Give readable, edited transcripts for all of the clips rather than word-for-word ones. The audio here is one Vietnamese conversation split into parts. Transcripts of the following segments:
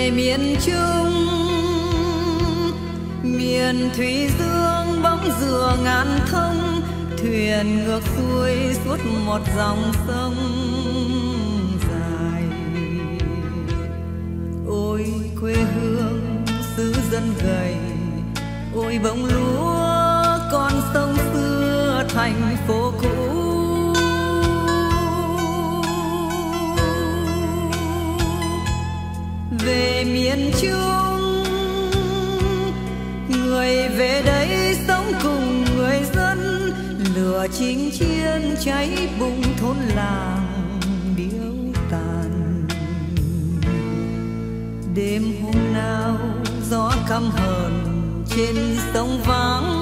về miền Trung, miền Thủy Dương bóng dừa ngàn thông, thuyền ngược xuôi suốt một dòng sông dài. Ôi quê hương xứ dân gầy, ôi bông lúa con sông xưa thành phố cũ. Về miền Trung, người về đây sống cùng người dân, lửa chính chiến cháy bùng thôn làng điếu tàn. Đêm hôm nào gió căm hờn trên sông vắng,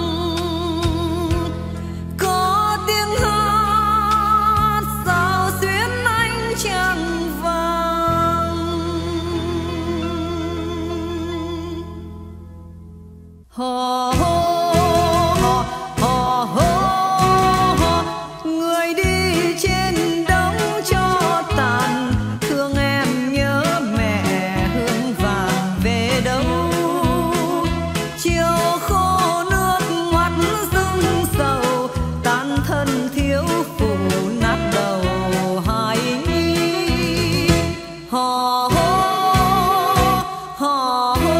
có tiếng hát sao xuyến ánh trăng vàng. Hò hô hò hò hô, người đi trên đống tro tàn, thương em nhớ mẹ hương vàng về đâu. Chiều khô nước mắt rưng sầu, tàn thân thiếu phụ nát đầu hài nhi. Hò hô hò hô,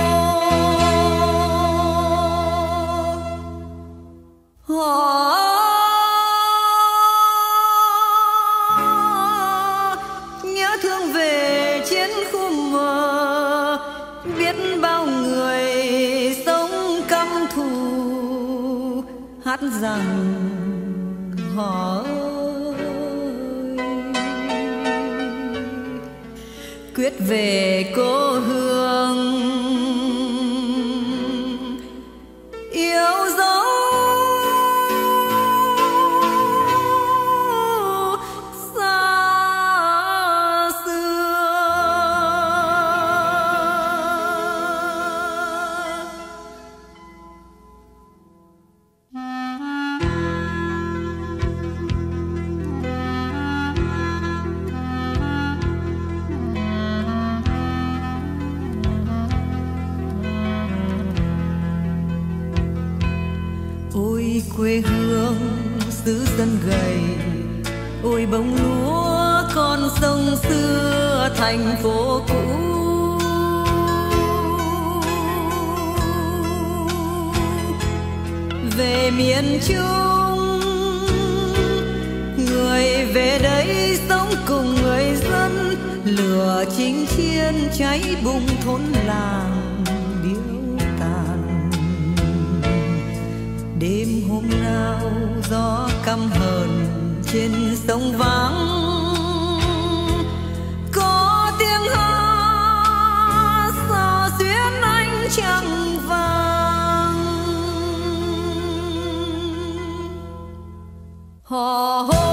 nhớ thương về chiến khu mờ, biết bao người sống căm thù, hát rằng họ ơi quyết về cố hương yêu dấu xa xưa. Ôi quê hương xứ dân gầy, ôi bông lúa con sông xưa thành phố cũ. Về miền Trung, người về đây sống cùng người dân, lửa chính chiến cháy bùng thôn làng điếu tàn. Đêm hôm nào gió căm hờn trên sông vắng, có tiếng hát sao xuyến ánh trăng vàng. Hò hô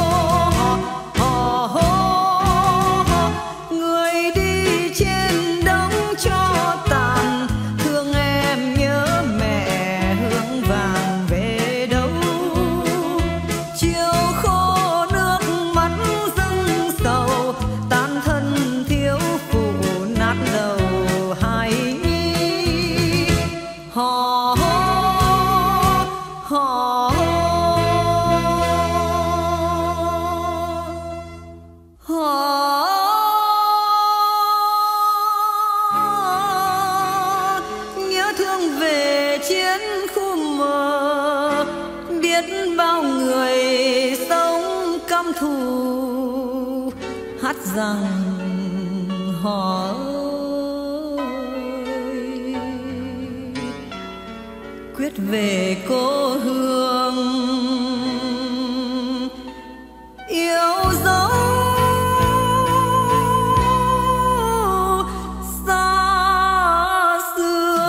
hò hô, người đi trên đống tro tàn, thương em nhớ mẹ hương vàng về đâu. Chiều khô nước mắt rưng sầu, tàn thân thiếu phụ nát đầu hài nhi. Hò hô hò hô, nhớ thương về chiến khu mờ, biết bao người sống căm thù, hát rằng họ ơi quyết về cố hương yêu dấu xa xưa.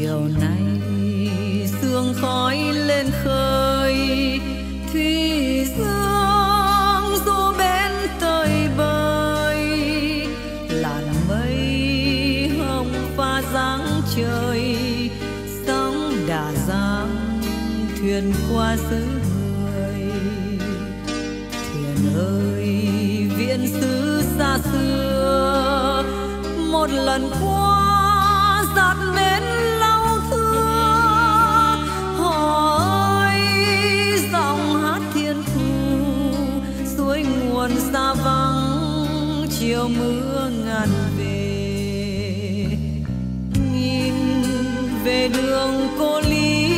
chiều nay sương khói lên khơi, thủy dương du bên tơi bơi, làn mây hồng pha dáng trời, sóng đà giang thuyền qua xứ người. Thuyền ơi viễn xứ xa xưa, một lần qua giạt bến lâu thưa. Hò ơi giọng hát thiên thu, suối nguồn xa vắng chiều mưa ngàn về. Nhìn về đường cô Lý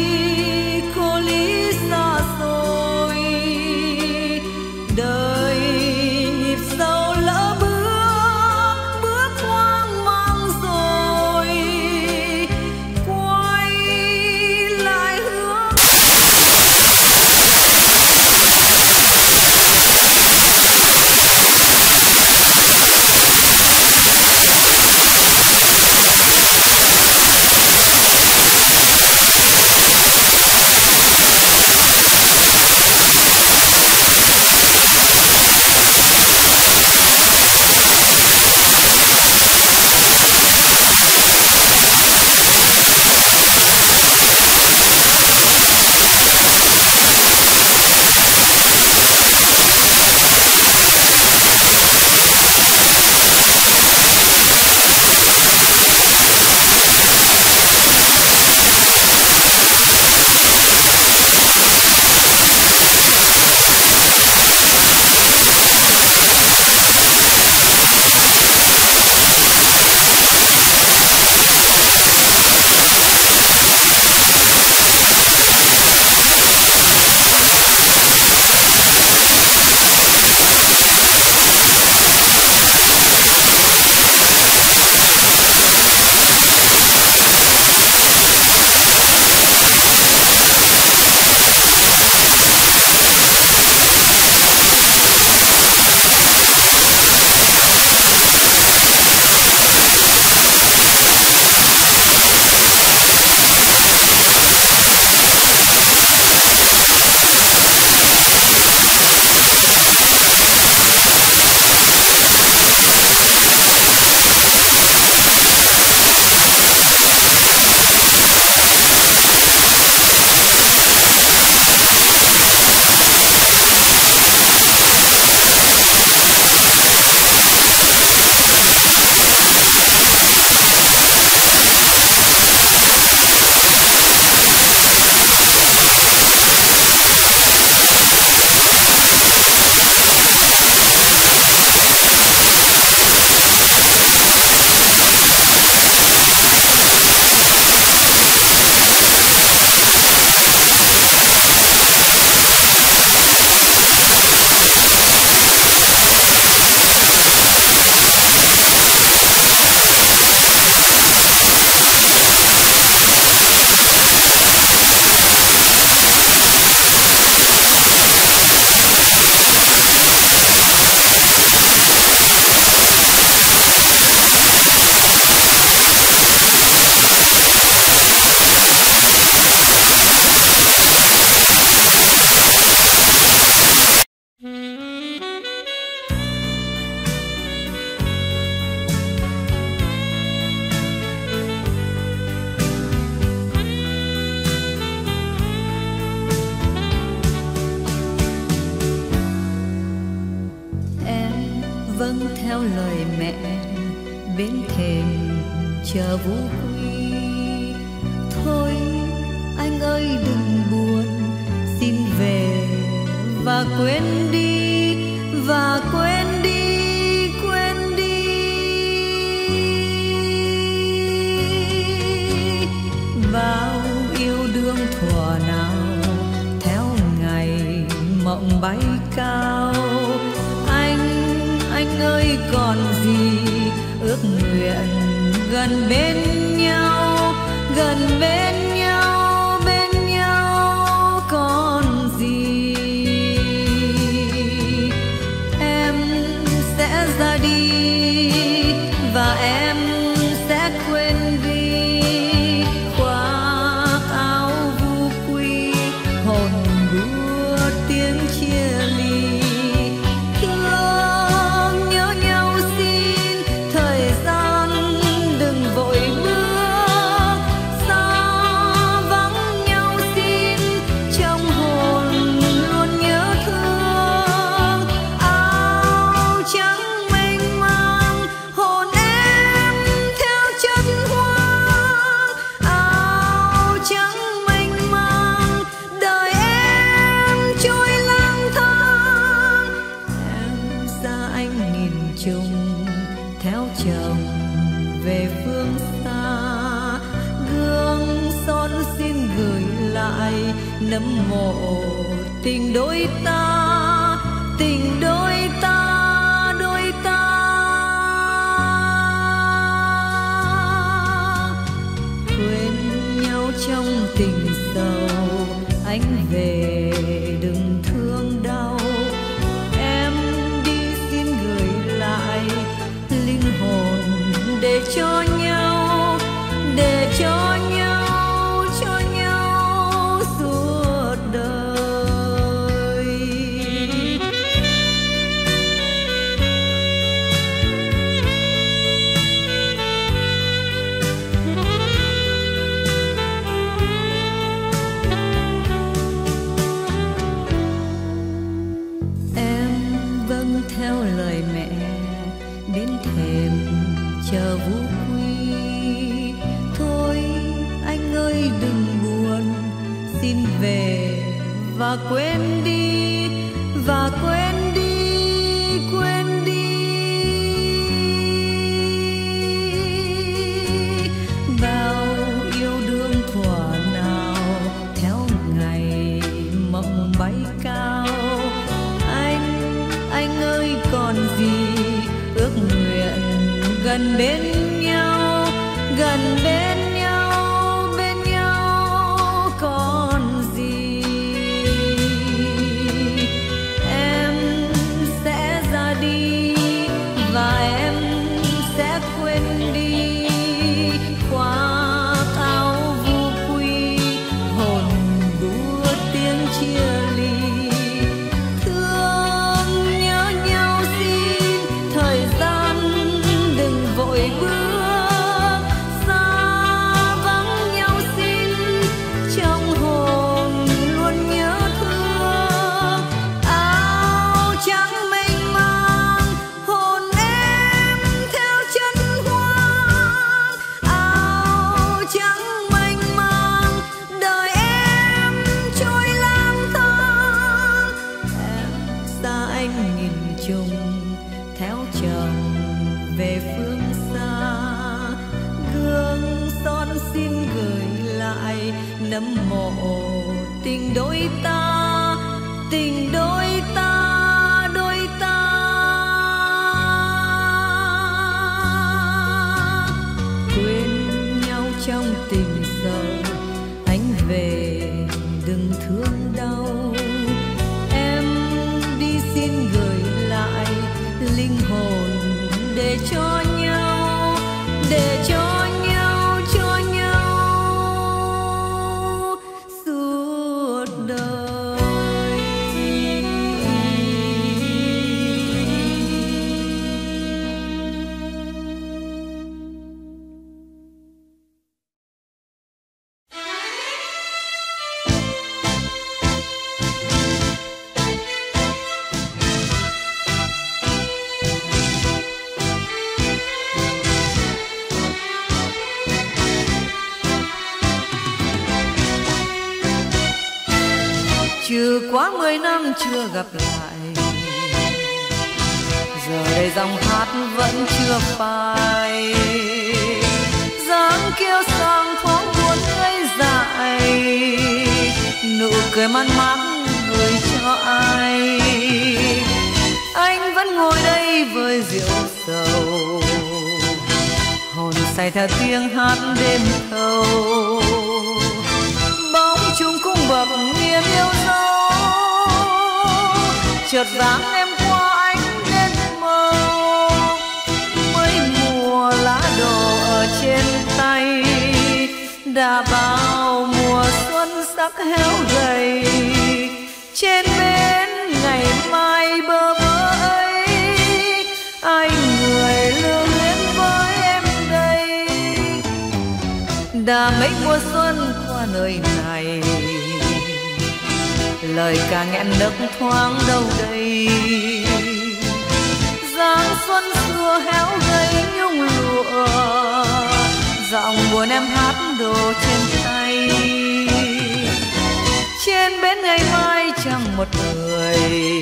xa xôi, đời nhịp sâu lỡ bước hoang mang rồi, quay lại hướng. vâng theo lời mẹ bên thềm chờ Vũ Quy. Thôi anh ơi đừng buồn, xin về và quên đi, và quên đi, quên đi. Bao yêu đương thuở nào theo ngày mộng bay cao. Anh ơi còn gì ước nguyện gần bên nhau, gần bên nhau, bên nhau còn gì. Em sẽ ra đi và em sẽ quên đi. Qua tình đôi ta, tình đôi ta, đôi ta. Quên nhau trong tình sầu, anh về đừng thương đau. Em đi xin gửi lại linh hồn để cho nhau, để cho nhau, cho nhau suốt đời. Em vâng theo lời mẹ đến thềm chờ Vũ Quy. Thôi anh ơi đừng buồn, xin về và quên đi, và quên đi, quên đi. Bao yêu đương thuở nào theo ngày mộng bay cao. Anh ơi còn gì ước nguyện gần bên nhau, gần bên nhau, bên nhau còn gì. Em sẽ ra đi và em sẽ quên đi khoác áo Vũ Quy, hồn búa tiếng chia ly. Thương nhớ nhau xin thời gian đừng vội bước, xa vắng nhau xin trong hồn luôn nhớ thương. Áo trắng mênh mang hồn em theo chân hoang, áo trắng mênh mang đời em trôi lang thang. Em xa anh nghìn trùng theo chồng về phương xa, gương son xin gửi lại nấm mộ tình đôi ta, tình đôi ta, đôi ta. Quên nhau trong tình sầu, anh về đừng thương đau. Em đi xin gửi lại linh hồn để cho nhau, để cho nhau, cho nhau suốt đời. Chưa quá 10 năm chưa gặp lại, giờ đây dòng hát vẫn chưa phai. Dáng kiêu sang thoáng buồn ngây dại, nụ cười man mác gửi cho ai. Anh vẫn ngồi đây với rượu sầu, hồn say theo tiếng hát đêm thâu. Bóng chung cung bậc niềm yêu dấu, chợt dáng em qua ánh lên màu. Mấy mùa lá đổ ở trên tay, đã bao mùa xuân sắc héo gầy. Trên bến ngày mai bơ vơ ấy, ai người lưu luyến với em đây. Đã mấy mùa xuân qua nơi này, lời ca nghẹn nức thoáng đâu đây. Giáng xuân xưa héo gầy nhung lụa, giọng buồn em hát đồ trên tay. Trên bến ngày mai chẳng một người,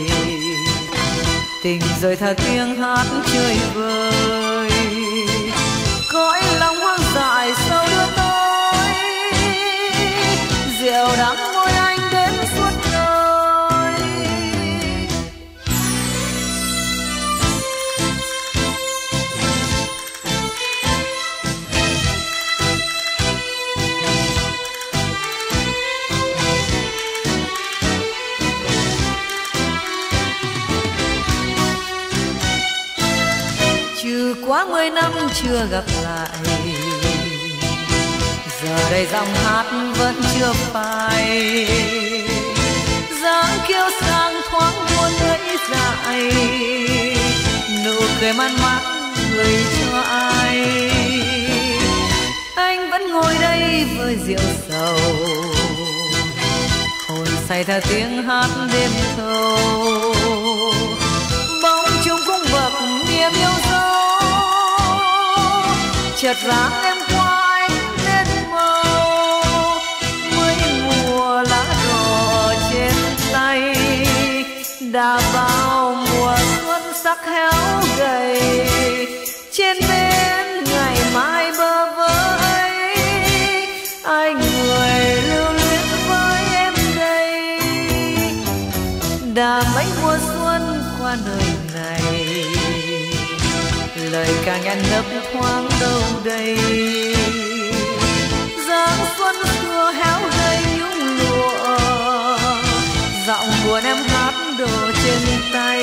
tình rời thả tiếng hát chơi vơi. Cõi lòng hoang dại sau đưa tôi, rượu đắng môi anh đến suốt đời. quá 10 năm chưa gặp lại, giờ đây giọng hát vẫn chưa phai. Dáng kiêu sang thoáng buồn lưỡi dại, nụ cười man mác gửi cho ai. Anh vẫn ngồi đây với rượu sầu, hồn say theo tiếng hát đêm thâu. Bóng chúng cũng vật niềm yêu dấu, chợt dáng em qua anh lên màu. Mới mùa lá đỏ trên tay, đã bao mùa xuân sắc héo gầy. Trên bên ngày mai bơ vơ ấy, ai người lưu luyến với em đây. Đã mấy mùa xuân qua đời này, lời ca ngàn ngập thoáng đâu đây. Giáng xuân xưa héo gầy nhung lụa, giọng buồn em hát đổ trên tay.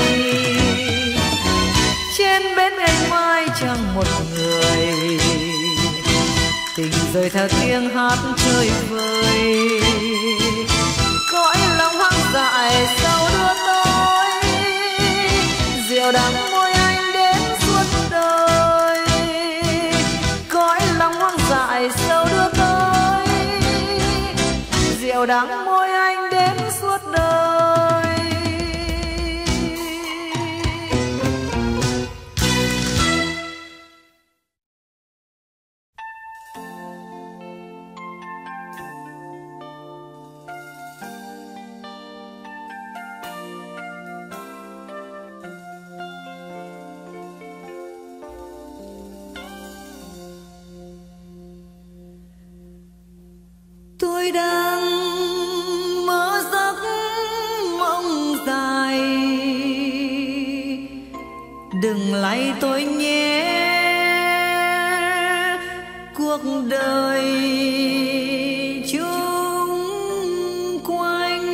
Trên bến ngày mai chẳng một người, tình rơi theo tiếng hát chơi vơi. Cõi lòng hoang dại sau đưa tôi, rượu đắng môi anh đến suốt đời. Cõi lòng hoang dại sau đưa tôi, rượu đắng môi anh đến suốt đời. Tôi đang mơ giấc mộng dài, đừng lay tôi nhé. Cuộc đời chung quanh,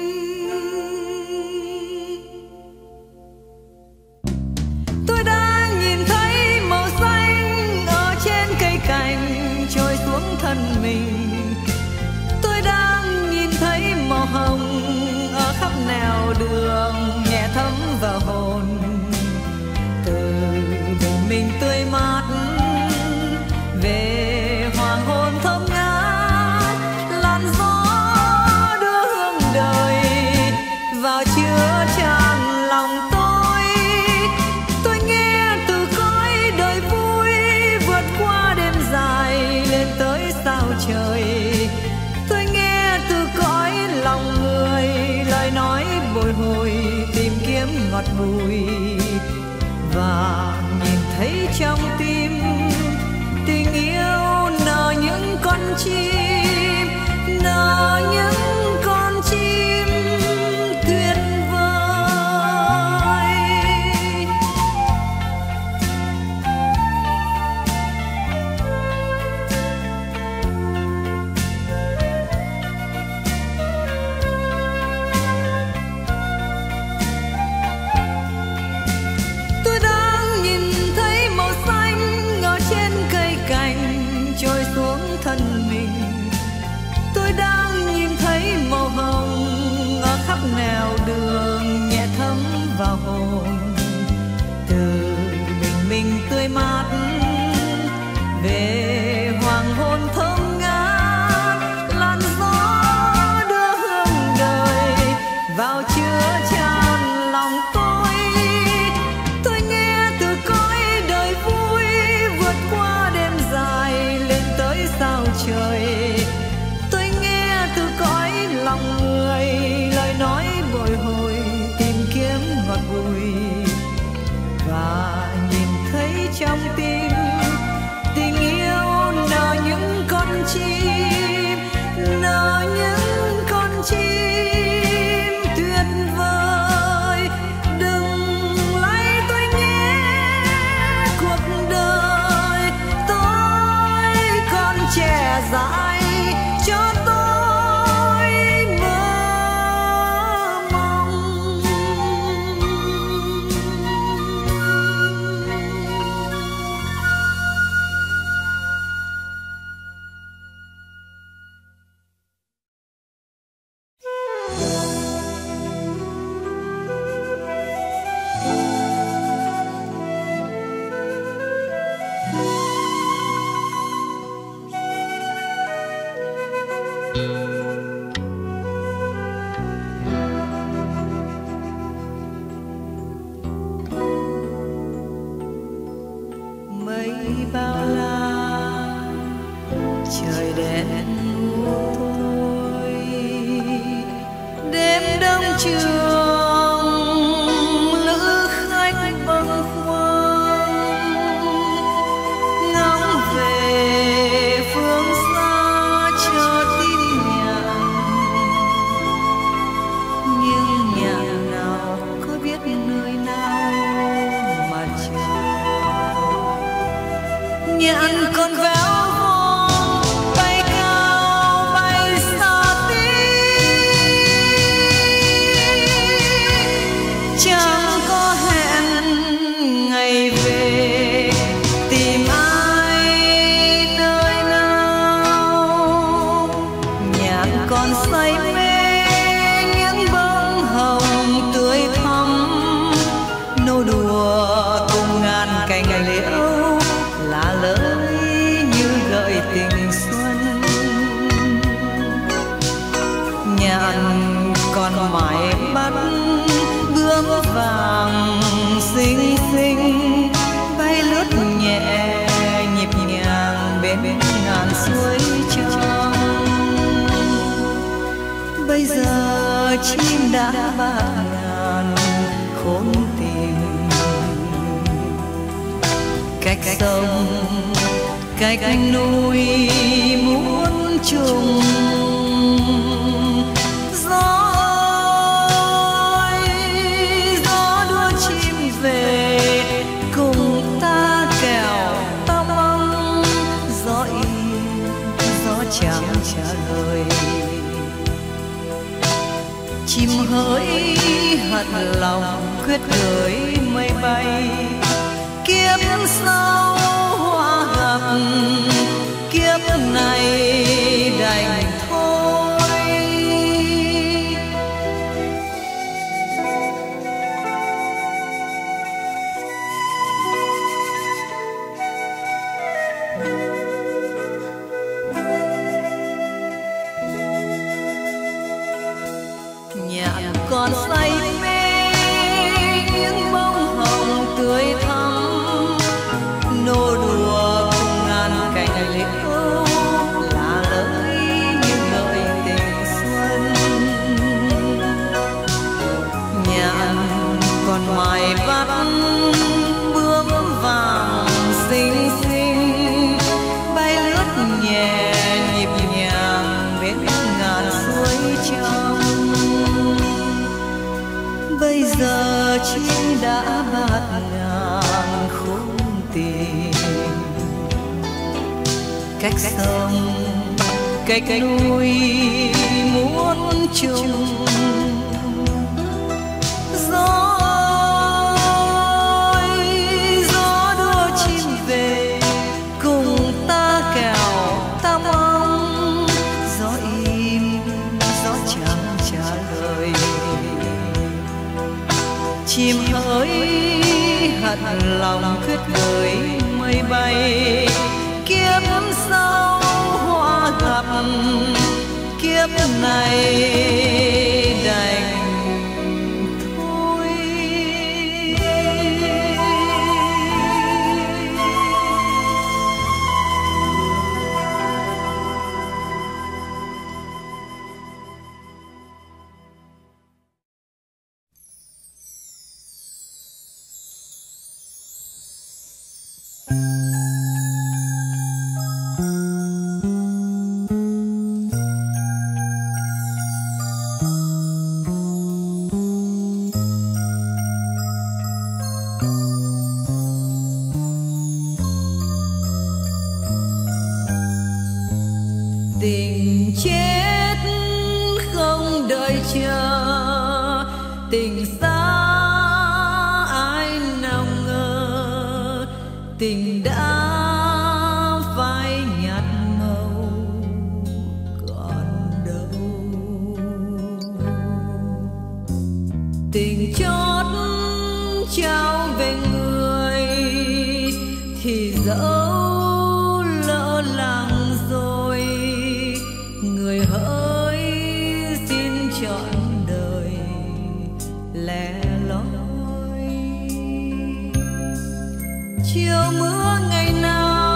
tôi đang nhìn thấy màu xanh ở trên cây cành trôi xuống thân mình. Màu hồng ở khắp nẻo đường nhẹ thấm vào hồn. Từ bình minh tươi mát về hoàng hôn thơm ngát, làn gió đưa hương đời vào chứa tràn lòng tôi. Tôi nghe từ cõi đời vui vượt qua đêm dài lên tới sao trời. Lòng người lời nói bồi hồi tìm kiếm ngọt bùi, và nhìn thấy trong tim tình yêu nở những con chim, nở những con chim tuyệt vời. Thân mình tôi đang nhìn thấy màu hồng ở khắp nẻo đường nhẹ thấm vào hồn. Từ bình minh tươi mát về hoàng hôn thơm ngát, làn gió đưa hương đời vào chứa tràn lòng tôi. Tôi nghe từ cõi đời vui vượt qua đêm dài lên tới sao trời. Tôi nghe từ cõi lòng người lời nói bồi hồi tìm kiếm ngọt bùi, và nhìn thấy trong tim tình yêu nở những con chim, nở những con chim tuyệt vời. bao la trời đen tối đêm đông trường lữ khách bâng khuâng ngóng về phương xa cho tin nhạn nhưng nhạn nào có biết nơi nào mà chờ nhạn còn véo von bay cao bay xa tí chẳng có hẹn ngày về tìm ai nơi nào nhạn còn say mê những bông hồng tươi thắm nô đùa cùng ngàn cành liễu lá lơi như gợi tình xuân nhạn còn mãi bắt bướm vàng xinh xinh bay lướt nhẹ nhịp nhàng bên ngàn suối trong bây giờ chim đã bạc ngàn khôn tìm cách sông cách núi muốn chung gió đua chim về cùng ta kèo ta mong gió im gió chẳng trả lời chim hỡi hận lòng quyết gửi mây bay kiếp sau hoa gặp kiếp này đành thôi nhạn còn say mê những bông hồng tươi thắm nô đùa cùng ngàn cành liễu lá lơi như gợi tình xuân nhạn còn mãi bắt bướm vàng xinh xinh bay lướt nhẹ nhịp nhàng bên ngàn suối trong bây giờ chim đã bạt ngàn không tìm cách sông cách núi muốn chung gió đua chim về cùng ta kèo ta mong gió im gió chẳng trả lời chim hỡi hận lòng quyết gửi mây bay kiếp sau hoa gặp kiếp này đành thôi tình chết không đợi chờ tình xa ai nào ngờ tình đã phai nhạt màu còn đâu tình chót trao về người thì dẫu lỡ làng rồi người hỡi xin trọn đời lẻ loi chiều mưa ngày nào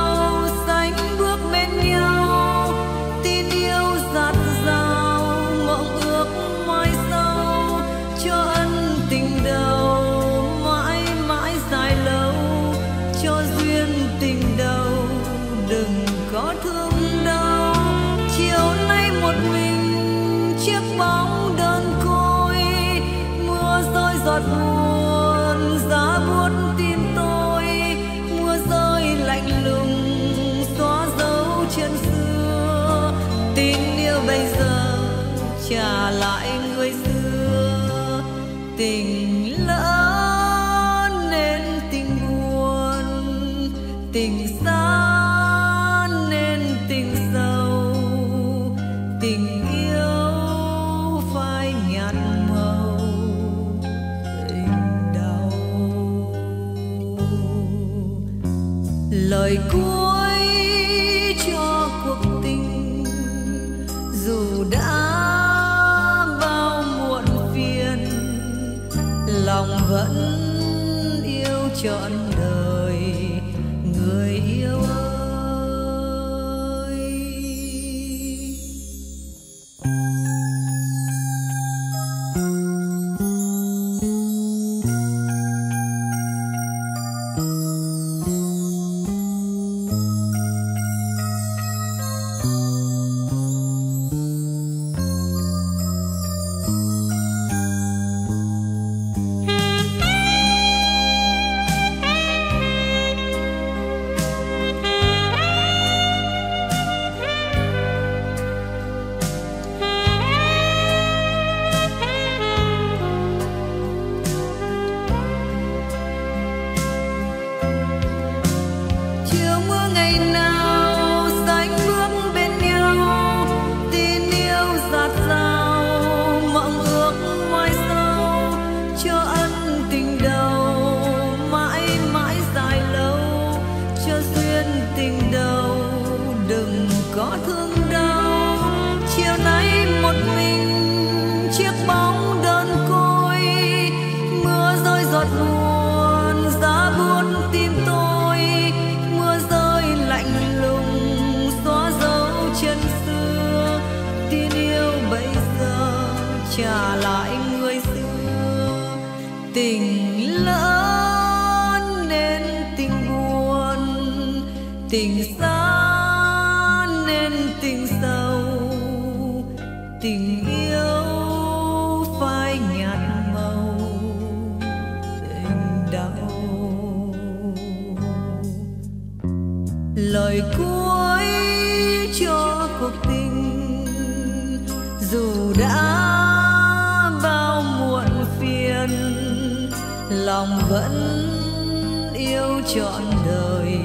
giọt buồn giá buốt tim tôi, mưa rơi lạnh lùng xóa dấu chân xưa. Tình yêu bây giờ trả lại người xưa, tình lỡ nên tình buồn, tình xa nên tình sâu, tình yêu phai nhạt màu tình đau. Lời cuối cho cuộc tình dù đã bao muộn phiền, lòng vẫn yêu trọn đời người yêu ơi. Có thương đau chiều nay một mình chiếc bóng đơn côi, mưa rơi giọt buồn giá buốt tim tôi, mưa rơi lạnh lùng xóa dấu chân xưa. Tin yêu bây giờ trả lại người xưa, tình lỡ nên tình buồn, tình xa tình sâu, tình yêu phai nhạt màu tình đau. Lời cuối cho cuộc tình dù đã bao muộn phiền, lòng vẫn yêu trọn đời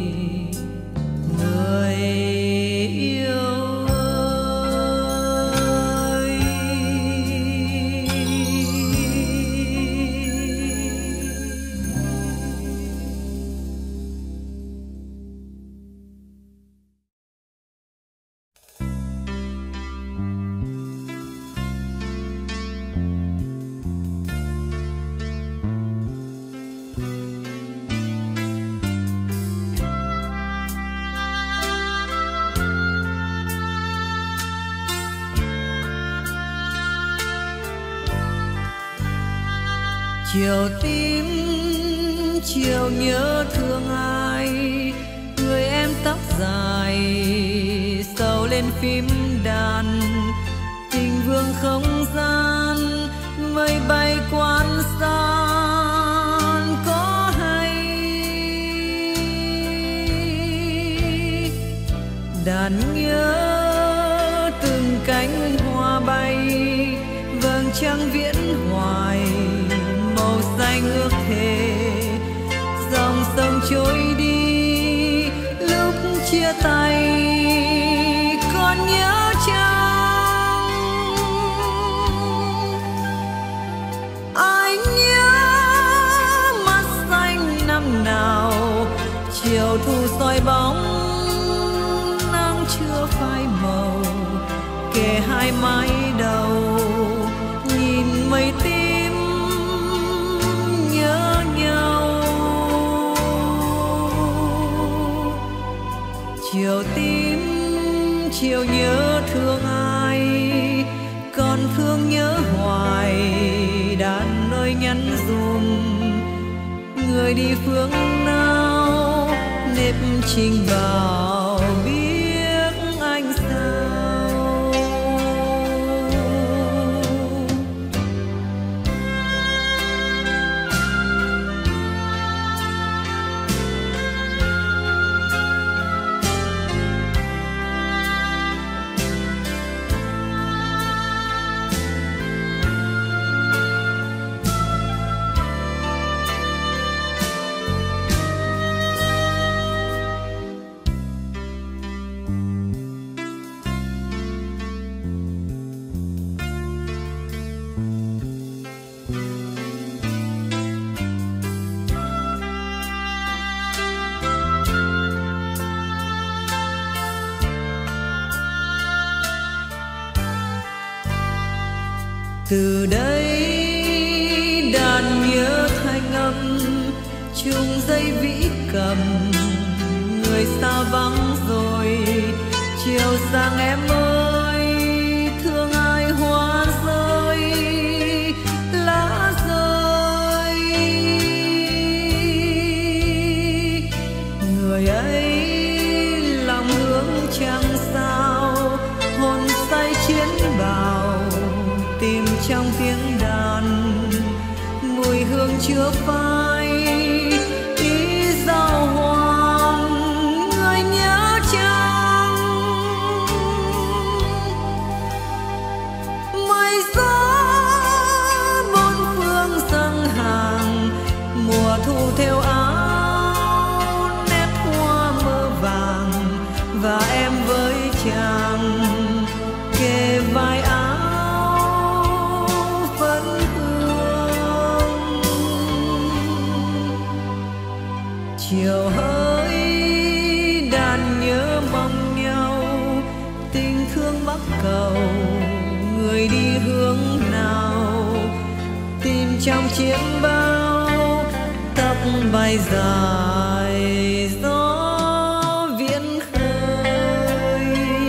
người yêu. Chiều tím chiều nhớ thương ai, người em tóc dài sầu lên phím đàn. Tình vương không gian mây bay quan san có hay, đàn nhớ từng cánh hoa bay, vầng trăng viễn hoài màu xanh ước thề. Dòng sông trôi đi lúc chia tay còn nhớ chăng? Anh nhớ mắt xanh năm nào chiều thu soi bóng nắng chưa phai màu, kề hai mái đầu nhìn mây tím nhớ nhau. Chiều tím chiều nhớ thương ai, còn thương nhớ hoài đàn ơi nhắn dùm người đi phương nào nếp trình vào biết anh sao. Từ đây đàn nhớ thanh âm chung dây vĩ cầm, người xa vắng rồi chiều sang em ơi, thương ai hoa rơi lá rơi. Người ấy lòng hướng trăng sao, hồn say chiến bào tìm trong tiếng đàn, mùi hương chưa phai ý giao hoàng người nhớ chăng. Mây gió bốn phương dâng hàng, mùa thu theo áo nét hoa mơ vàng, và em với chàng kề vai áo phấn hương. Chiều hỡi đàn nhớ mong nhau, tình thương bắc cầu người đi hướng nào, tìm trong chiếc bao tóc bay dài gió viễn khơi.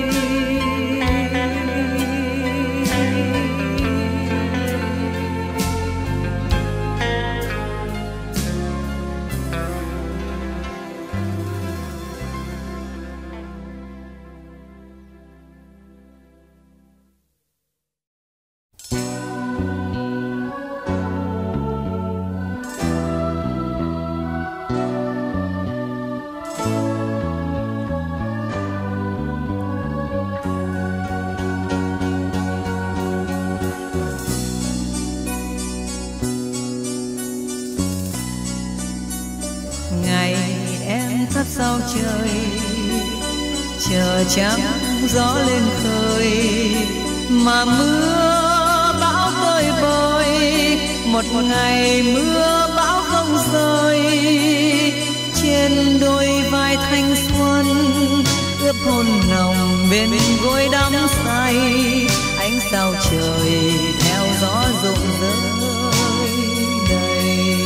Ngày em thắp sao trời, chờ trắng gió lên khơi, mà mưa bão vơi vơi, một ngày mưa bão không rơi. Trên đôi vai thanh xuân ướp hôn nồng bên gối đắm say, ánh sao trời theo gió rụng rơi đầy.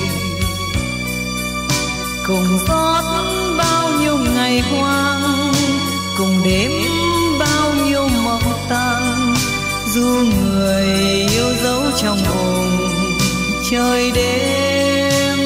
Cùng rót bao nhiêu ngày hoang, cùng đêm bao nhiêu mộng tăng, dù người yêu dấu trong hồn trời đêm.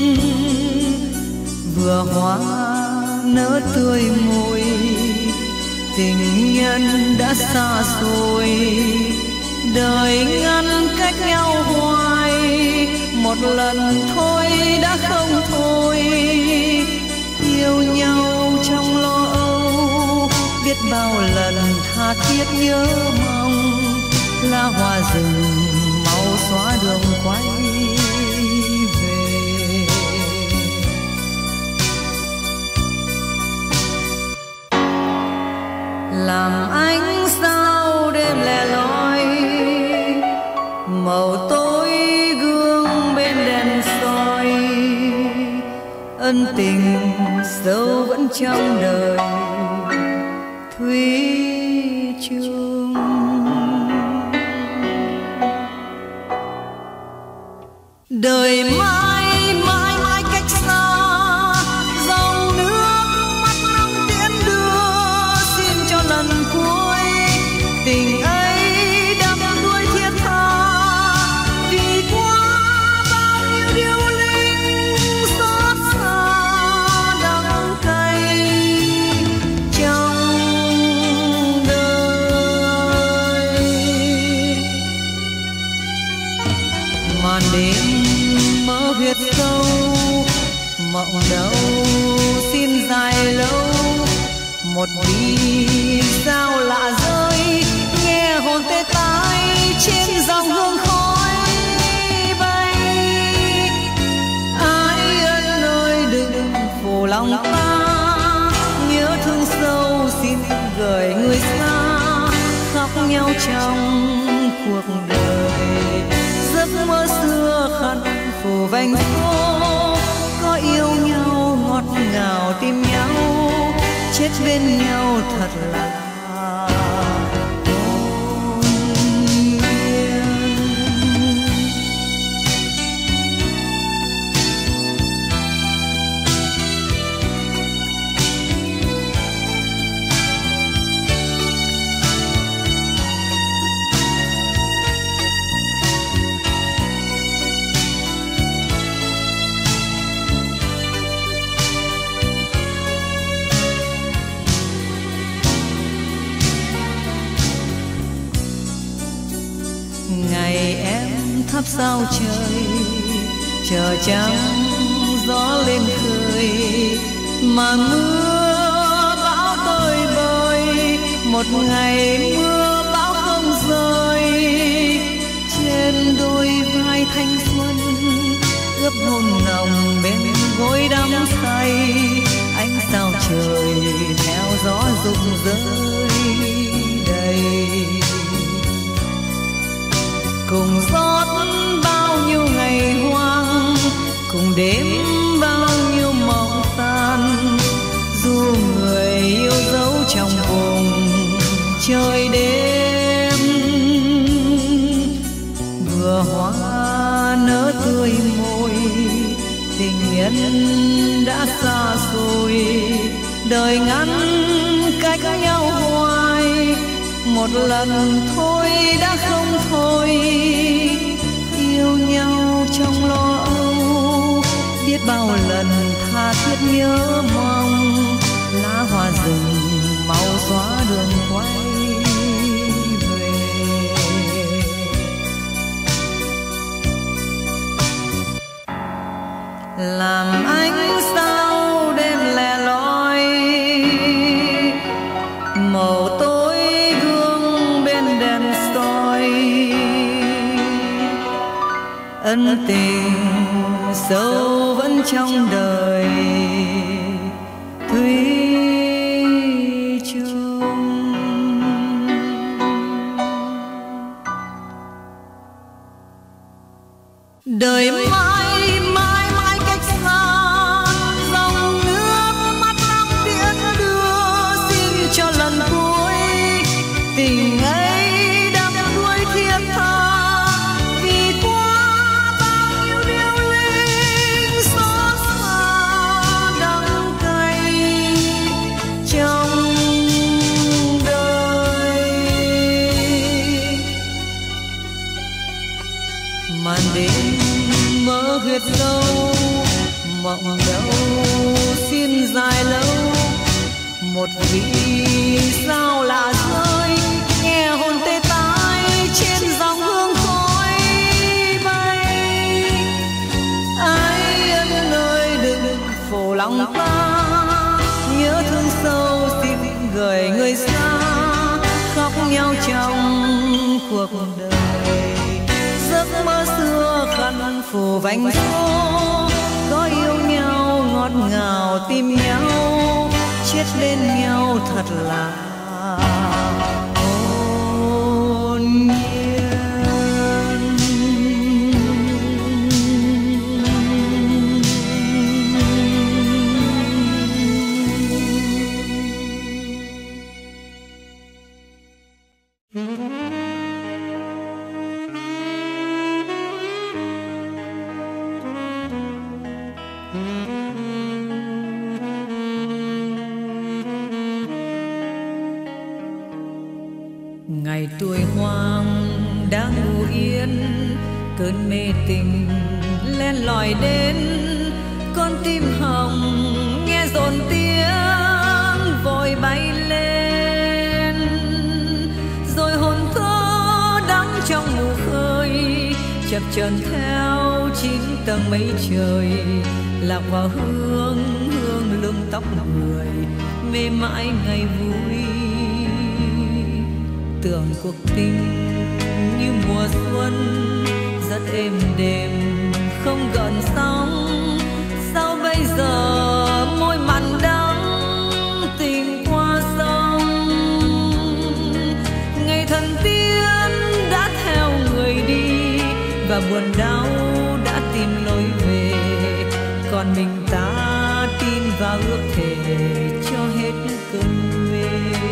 Vừa hoa nở tươi môi, tình nhân đã xa xôi, đời ngăn cách nhau hoài, một lần thôi đã không thôi. Yêu nhau trong lo âu, biết bao lần tha thiết nhớ mong, lá hoa rừng mau xóa đường quay về. Làm ánh sao đêm lẻ loi, màu tối gương bên đèn soi, ân tình sâu vẫn trong đời thủy chung. Đời mãi mãi mãi cách xa, dòng nước mắt nắng tiễn đưa, xin cho lần cuối tình ấy đắm đuối thiết tha. Vì qua bao nhiêu điêu linh xót xa đắng cay trong đời. Màn đêm mơ huyệt sâu, mộng đâu xin dài lâu, một vì sao lạ rơi, nghe hồn tê tái trên dòng hương khói bay. Ái ân ơi đừng khổ lòng ta, nhớ thương sâu xin gửi người xa, khóc nhau trong cuộc đời. Giấc mơ xưa khăn phủ vành phố, có yêu nhau ngọt ngào tìm nhau, chết bên nhau thật là hồn nhiên. sao trời, chờ trắng gió lên khơi mà mưa bão tơi bời. Một ngày mưa bão không rơi, trên đôi vai thanh xuân ướp hôn nồng bên gối đắm say. Ánh sao trời theo gió rụng rơi đầy, cùng rót bao nhiêu ngày hoang, cùng đêm bao nhiêu mộng tan. Dù người yêu dấu trong vùng trời đêm, vừa hoa nở tươi môi, tình nhân đã xa rồi. Đời ngắn cách nhau hoài, một lần thôi đã không thôi. Yêu nhau trong lo âu, biết bao lần tha thiết nhớ mong. Lá hoa rừng màu xóa đường quay về. Làm ánh sao đêm lẻ loi, màu tối gương bên đèn soi. Ân tình sâu vẫn trong đời thủy chung. Đời mãi mãi mãi cách xa, dòng nước mắt lặng tiễn đưa. Xin cho lần cuối tình ấy đắm đuối thiết tha, vì qua bao nhiêu điều linh xót xa đắng cay trong đời. Màn đêm mơ huyệt sâu, mộng đâu xin dài lâu. Một vì sao lạ rơi, nghe hồn tê tái trên dòng hương khói bay. Ai ân ơi đừng phổ lòng ta, nhớ thương sâu xin gửi người xa. Khóc nhau trong cuộc đời, giấc mơ xưa khăn phủ vành số. Có yêu nhau ngọt ngào tìm nhau, chết bên nhau thật là hồn nhiên. Ngày tuổi hoang đang ngủ yên, cơn mê tình len lỏi đến. Con tim hồng nghe dồn tiếng vội bay lên, rồi hồn thơ đắng trong mù khơi chập chờn theo 9 tầng mây trời. Lạc vào hương hương lưng tóc người, mê mãi ngày vui. Tưởng cuộc tình như mùa xuân rất êm đềm không gợn sóng. Sao bây giờ môi mặn đắng tình qua sông. Ngày thần tiên đã theo người đi, và buồn đau đã tìm lối về. Còn mình ta tin vào ước thề cho hết cơn mê.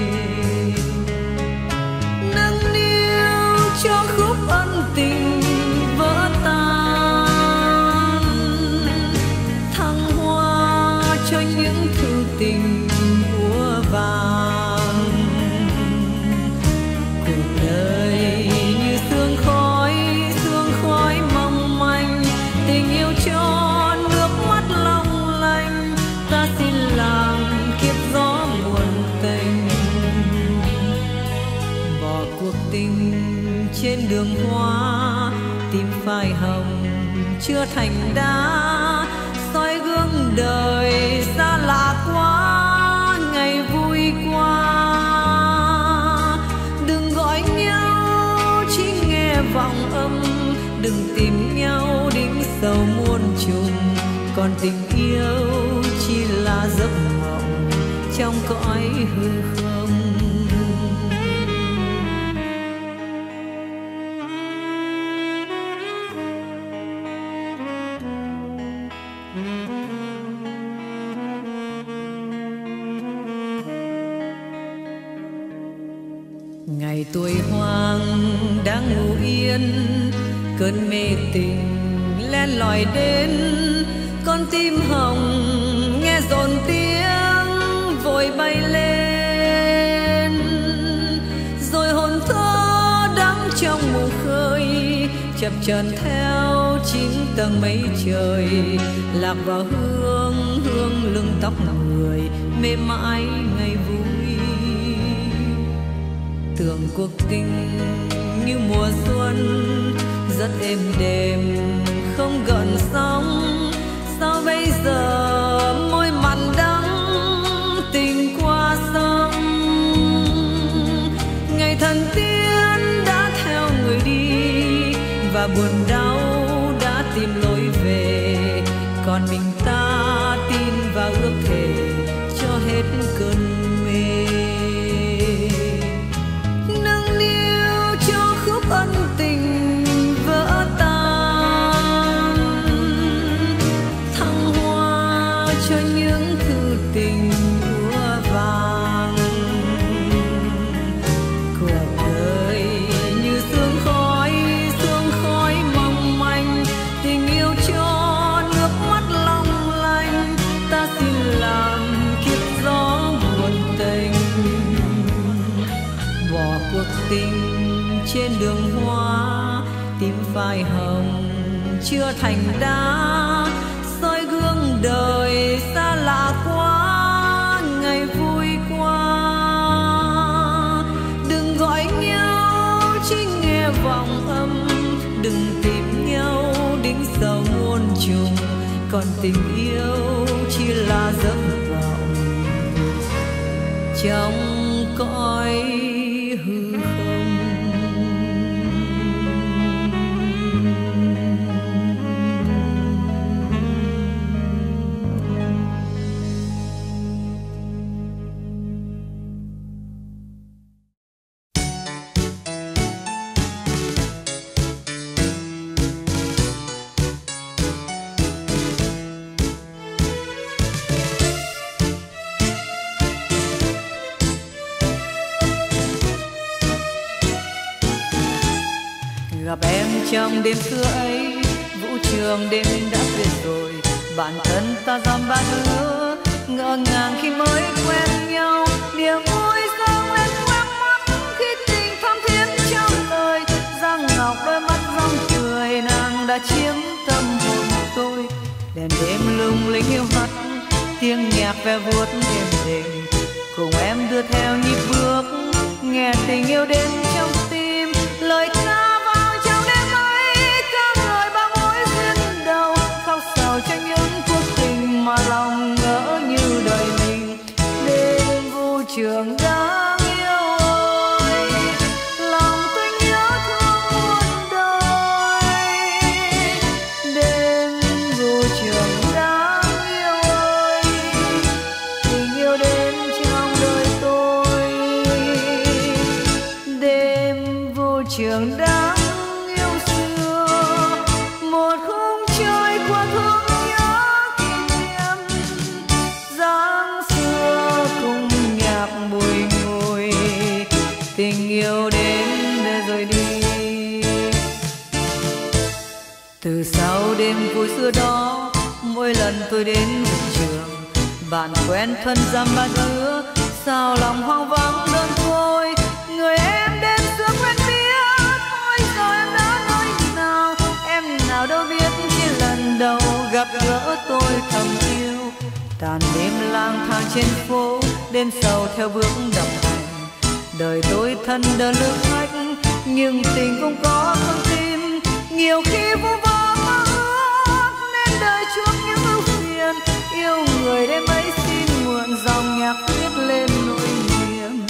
Cho khúc ân tình vỡ tan, thăng hoa cho những thư tình úa vàng. Cuộc đời như sương khói mong manh. Tình yêu cho nước mắt long lanh, ta xin làm kiếp gió buồn tênh. Bỏ cuộc tình trên đường hoa tìm phai hồng chưa thành đá, soi gương đời xa lạ quá, ngày vui qua. Đừng gọi nhau chỉ nghe vọng âm, đừng tìm nhau đỉnh sầu muôn trùng, còn tình yêu chỉ là giấc mộng trong cõi hư không. Ngày tuổi hoang đang ngủ yên, cơn mê tình len lỏi đến, con tim hồng nghe dồn tiếng vội bay lên, rồi hồn thơ đắm trong mù khơi, chập chờn theo chín tầng mây trời, lạc vào hương hương lưng tóc người, mê mãi ngày vui. Tưởng cuộc tình như mùa xuân rất êm đềm không gợn sóng, sao bây giờ môi mặn đắng tình qua sông. Ngày thần tiên đã theo người đi và buồn đau đã tìm lối về, còn mình ta tin vào ước thề cho hết cơn mê. Nâng niu cho khúc ân tình vỡ tan, thăng hoa cho những thư tình úa vàng. Cuộc đời như sương khói mong manh, tình yêu cho nước mắt long lanh, ta xin làm kiếp gió buồn tình. Bỏ cuộc tình trên đường hoa, tim phai hồng chưa thành đá, soi gương đời xa lạ quá, ngày vui qua. Đừng gọi nhau chỉ nghe vọng âm, đừng tìm nhau đính sầu muôn trùng, còn tình yêu chỉ là giấc vọng trong cõi hư không. Gặp em trong đêm xưa ấy, vũ trường đêm đã tuyệt rồi, bản thân ta dăm ba đứa ngỡ ngàng khi mới quen nhau, niềm vui dâng lên khóe mắt khi tình thắm thiết trong lời, răng ngọc đôi mắt rong cười, nàng đã chiếm tâm hồn tôi. Đèn đêm lung linh hiu hắt, tiếng nhạc ve vuốt êm đềm, cùng em đưa theo nhịp bước, nghe tình yêu đến trong tim, lời ca cho những cuộc tình mà lòng ngỡ như đời mình. Đêm vũ trường đáng yêu ơi, lòng tôi nhớ thương muôn đời. Đêm vũ trường đáng yêu ơi, tình yêu đến trong đời tôi. Đêm vũ trường đáng yêu xưa, một khung trôi qua thương tình yêu đến để rồi đi. Từ sau đêm vui xưa đó, mỗi lần tôi đến vũ trường, bạn quen thân dăm ba đứa, sao lòng hoang vắng đơn côi. Người em đến xưa quen biết, ôi giờ em đã nói nào, em nào đâu biết chỉ lần đầu gặp gỡ tôi thầm yêu. Tàn đêm lang thang trên phố, đêm sầu theo bước đồng hành, đời tôi thân đơn lữ khách, nhưng tình không có con tim, nhiều khi vu vơ mơ ước nên đời chuốc những ưu phiền. Yêu người đêm ấy xin mượn dòng nhạc viết lên nỗi niềm.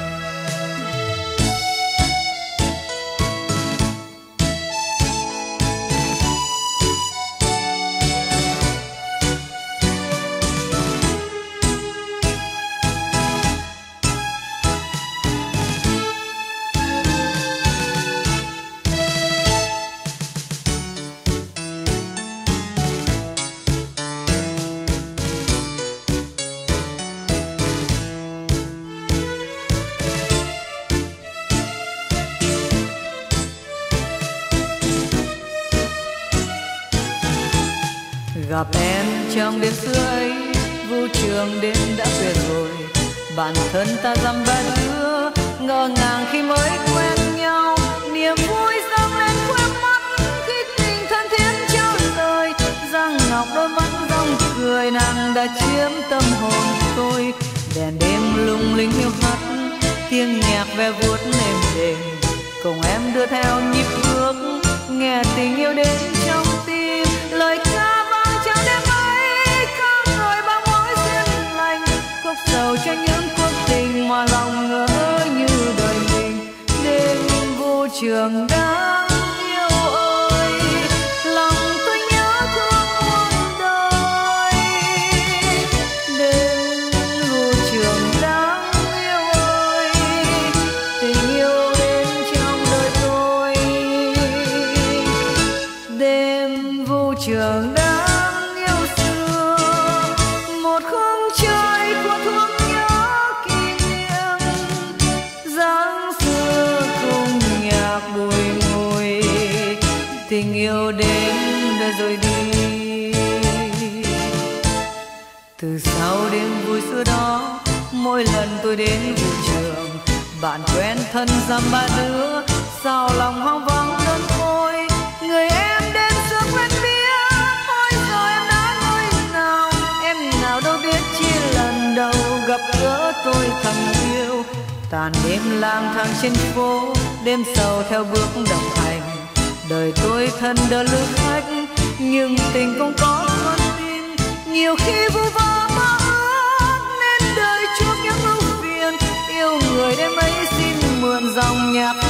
Gặp em trong đêm xưa ấy, vũ trường đêm đã về rồi. Bản thân ta dăm ba đứa ngỡ ngàng khi mới quen nhau. Niềm vui dâng lên khóe mắt khi tình thân thiết trao đời. Răng ngọc đôi mắt rong cười, nàng đã chiếm tâm hồn tôi. Đèn đêm lung linh hiu hắt, tiếng nhạc ve vuốt êm đềm. Cùng em đưa theo nhịp bước, nghe tình yêu đến trong tim. Lời ca trong đêm ấy có người bao mối duyên lành, khóc sầu cho những cuộc tình mà lòng ngỡ như đời mình. Đêm vô trường đáng yêu ơi, lòng tôi nhớ thương muôn đời. Đêm vô trường đáng yêu ơi, tình yêu đến trong đời tôi. Đêm vô trường đáng tình yêu đến đã rồi đi. Từ sau đêm vui xưa đó, mỗi lần tôi đến vũ trường, bạn quen thân dăm ba đứa, sao lòng hoang vắng đơn côi. Người em đến xưa quen biết, ôi giờ em đã nơi nào. Em nào đâu biết chỉ lần đầu gặp gỡ tôi thầm yêu. Tàn đêm lang thang trên phố, đêm sầu theo bước đồng hành. Đời tôi thân đỡ lữ khách, nhưng tình không có con tin. Nhiều khi vu vơ mơ ước nên đời chuốc những ưu phiền. Yêu người đêm ấy xin mượn dòng nhạc